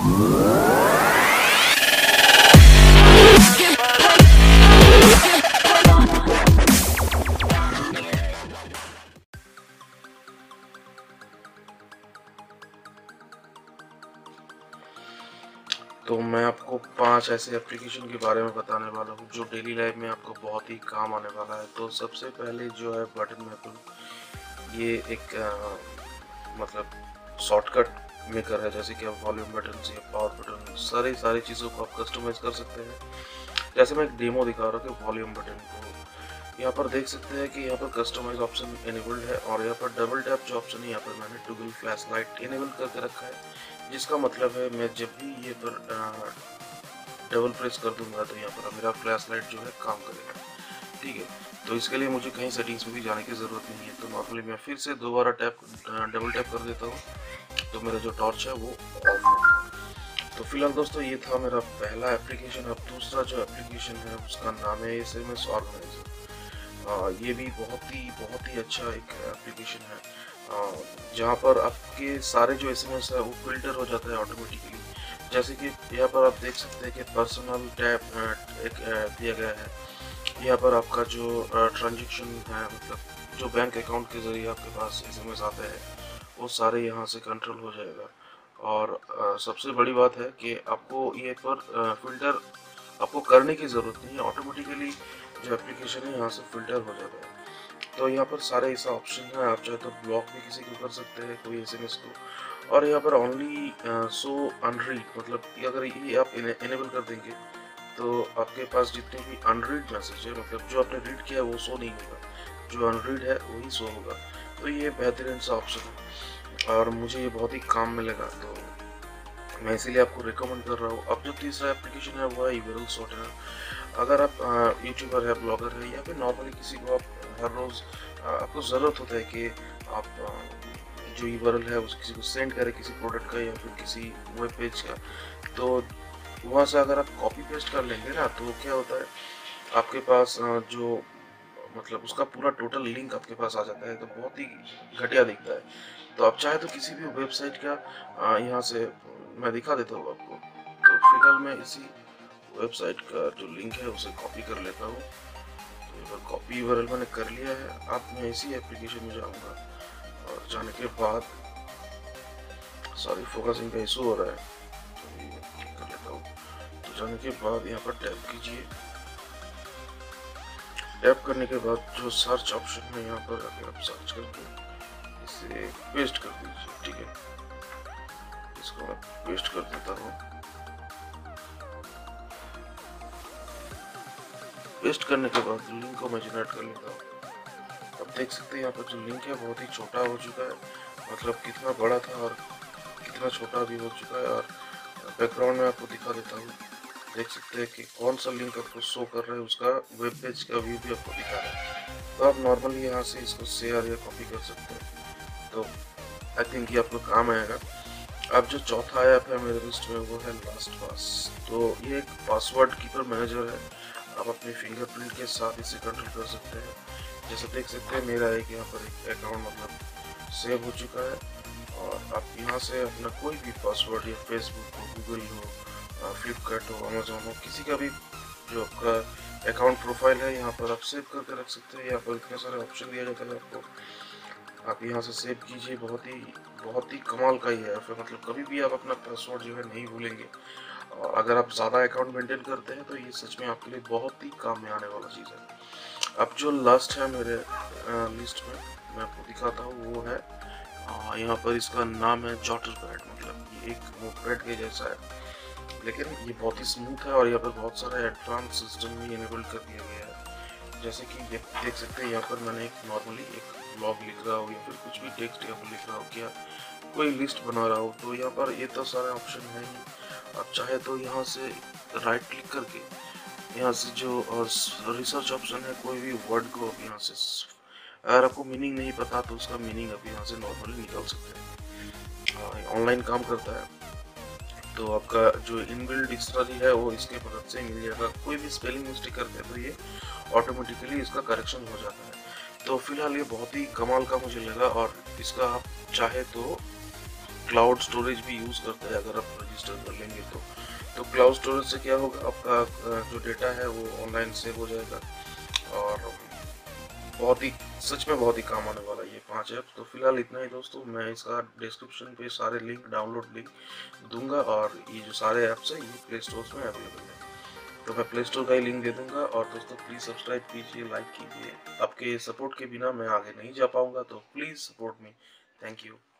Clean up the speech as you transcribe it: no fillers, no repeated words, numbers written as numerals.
तो मैं आपको 5 ऐसे एप्लीकेशन के बारे में बताने वाला हूँ जो डेली लाइफ में आपको बहुत ही काम आने वाला है। तो सबसे पहले जो है बटन मैपिंग, ये एक मतलब शॉर्टकट मेकर है। जैसे कि आप वॉल्यूम बटन या पावर बटन सारी चीज़ों को आप कस्टमाइज कर सकते हैं। जैसे मैं एक डेमो दिखा रहा हूँ कि वॉल्यूम बटन को यहाँ पर देख सकते हैं कि यहाँ पर कस्टमाइज ऑप्शन इनेबल्ड है और यहाँ पर डबल टैप जो ऑप्शन है यहाँ पर मैंने टॉगल फ्लैश लाइट इनेबल करके रखा है, जिसका मतलब है मैं जब भी ये पर डबल प्रेस कर दूंगा तो यहाँ पर मेरा फ्लैश लाइट जो है काम करेगा। ठीक है, तो इसके लिए मुझे कहीं सेटिंग्स में भी जाने की ज़रूरत नहीं है। तो नॉर्मली मैं फिर से दोबारा डबल टैप कर देता हूँ तो मेरा जो टॉर्च है वो ऑफ हो। तो फिलहाल दोस्तों ये था मेरा पहला एप्लीकेशन। अब दूसरा जो एप्लीकेशन है उसका नाम है SMS ऑर्गेनाइजर। ये भी बहुत ही अच्छा एक एप्लीकेशन है जहाँ पर आपके सारे जो SMS है वो फिल्टर हो जाता है ऑटोमेटिकली। जैसे कि यहाँ पर आप देख सकते हैं कि पर्सनल टैब एक दिया गया है। यहाँ पर आपका जो ट्रांजेक्शन है, मतलब जो बैंक अकाउंट के जरिए आपके पास SMS आते हैं वो सारे यहाँ से कंट्रोल हो जाएगा। और सबसे बड़ी बात है कि आपको ये पर फिल्टर आपको करने की ज़रूरत नहीं है, ऑटोमेटिकली जो एप्लीकेशन है यहाँ से फिल्टर हो जाता है। तो यहाँ पर सारे ऐसा ऑप्शन है, आप चाहे तो ब्लॉक भी किसी को कर सकते हैं कोई SMS को। और यहाँ पर ओनली सो अनरीड, मतलब अगर ये आप इनेबल कर देंगे तो आपके पास जितने भी अनरीड मैसेज है, मतलब जो आपने रीड किया है वो शो नहीं होगा, जो अनरीड है वही शो होगा। तो ये बेहतरीन सा ऑप्शन है और मुझे ये बहुत ही काम में लगा, तो मैं इसीलिए आपको रिकमेंड कर रहा हूँ। अब जो तीसरा एप्लीकेशन है वो है यूरल सॉर्टर। अगर आप यूट्यूबर है, ब्लॉगर है या फिर नॉर्मली किसी को आप हर रोज़ आपको ज़रूरत होता है कि आप जो यूआरएल है उस किसी को सेंड करें किसी प्रोडक्ट का या फिर किसी वेब पेज का, तो वहाँ से अगर आप कॉपी पेस्ट कर लेंगे ना तो क्या होता है आपके पास जो मतलब उसका पूरा टोटल लिंक आपके पास आ जाता है, तो बहुत ही घटिया दिखता है। तो आप चाहे तो किसी भी वेबसाइट का यहाँ से मैं दिखा देता हूँ आपको। तो फिलहाल मैं इसी वेबसाइट का जो लिंक है उसे कॉपी कर लेता हूँ। तो कॉपी यूआरएल मैंने कर लिया है। अब मैं इसी एप्लीकेशन में जाऊँगा और जाने के बाद सॉरी फोकसिंग का इशू हो रहा है, तो ये क्लिक कर लेता हूँ। तो जाने के बाद यहाँ पर टैप कीजिए। टैप करने के बाद जो सर्च ऑप्शन है यहाँ पर अगर आप सर्च करके इसे पेस्ट कर दीजिए। ठीक है, इसको मैं पेस्ट कर देता हूँ। पेस्ट करने के बाद लिंक को मैं जनरेट कर लेता हूँ। अब देख सकते हैं यहाँ पर जो लिंक है बहुत ही छोटा हो चुका है, मतलब कितना बड़ा था और कितना छोटा भी हो चुका है। और बैकग्राउंड में आपको दिखा देता हूँ, देख सकते हैं कि कौन सा लिंक आपको शो कर रहा है, उसका वेब पेज का व्यू भी आपको दिखा रहा है। तो आप नॉर्मली यहाँ से इसको शेयर या कॉपी कर सकते हैं। तो आई थिंक ये आपको काम आएगा। अब जो चौथा ऐप है मेरे लिस्ट में वो है लास्ट पास। तो ये एक पासवर्ड कीपर मैनेजर है, आप अपने फिंगरप्रिंट के साथ इसे कंट्रोल कर सकते हैं। जैसे देख सकते हैं मेरा एक यहाँ पर एक अकाउंट मतलब सेव हो चुका है और आप यहाँ से अपना कोई भी पासवर्ड या फेसबुक हो, गूगल हो, फ्लिपकार्ट हो, अमेजोन हो, किसी का भी जो आपका अकाउंट प्रोफाइल है यहाँ पर आप सेव करके रख सकते हैं। यहाँ पर इतने सारे ऑप्शन दिया जाता है आपको, आप यहाँ से सेव कीजिए। बहुत ही कमाल का ही है, फिर मतलब कभी भी आप अपना पासवर्ड जो है नहीं भूलेंगे। और अगर आप ज़्यादा अकाउंट मेंटेन करते हैं तो ये सच में आपके लिए बहुत ही काम में आने वाला चीज़ है। अब जो लास्ट है मेरे लिस्ट में मैं आपको दिखाता हूँ वो है यहाँ पर इसका नाम है जॉटर पैड। मतलब ये एक नोटपैड के जैसा है, लेकिन ये बहुत ही स्मूथ है और यहाँ पर बहुत सारा एडवांस सिस्टम भी इनेबल कर दिया गया है। जैसे कि ये देख सकते हैं यहाँ पर मैंने एक नॉर्मली एक ब्लॉग लिख रहा हूँ या फिर कुछ भी टेक्स्ट यहाँ पर लिख रहा हूँ, क्या कोई लिस्ट बना रहा हूँ, तो यहाँ पर ये तो सारे ऑप्शन है ही। आप चाहे तो यहाँ से राइट क्लिक करके यहाँ से जो रिसर्च ऑप्शन है कोई भी वर्ड को आप यहाँ से, अगर आपको मीनिंग नहीं पता तो उसका मीनिंग आप यहाँ से नॉर्मली निकाल सकते हैं। ऑनलाइन काम करता है, तो आपका जो इनबिल्ट डिक्शनरी है वो इसके मदद से मिल जाएगा। कोई भी स्पेलिंग मिस्टेक करते हैं तो ये ऑटोमेटिकली इसका करेक्शन हो जाता है। तो फिलहाल ये बहुत ही कमाल का मुझे लगा और इसका आप चाहे तो क्लाउड स्टोरेज भी यूज़ करते हैं अगर आप रजिस्टर कर लेंगे तो क्लाउड स्टोरेज से क्या होगा, आपका जो डेटा है वो ऑनलाइन सेव हो जाएगा और बहुत ही सच में बहुत ही काम आने वाला है ये 5 ऐप। तो फिलहाल इतना ही दोस्तों, मैं इसका डिस्क्रिप्शन पे सारे लिंक, डाउनलोड लिंक दूंगा और ये जो सारे ऐप्स हैं ये प्ले स्टोर में अवेलेबल है, तो मैं प्ले स्टोर का ही लिंक दे दूंगा। और दोस्तों प्लीज़ सब्सक्राइब कीजिए, लाइक कीजिए, आपके सपोर्ट के बिना मैं आगे नहीं जा पाऊंगा, तो please support me. Thank you.